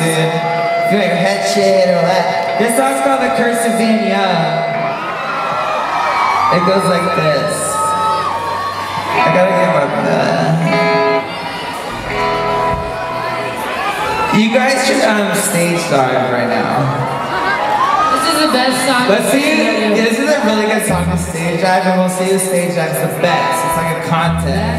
soon. Feel your head shade or what? This song's called The Curse of Being Young. It goes like this. I gotta get my You guys should stage dive right now. This is the best song. Let's see. Yeah, this is a really good song to stage dive, and we'll see who stage dives the best. It's like a contest.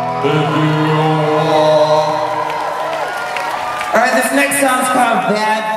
Alright, this next song's called Bad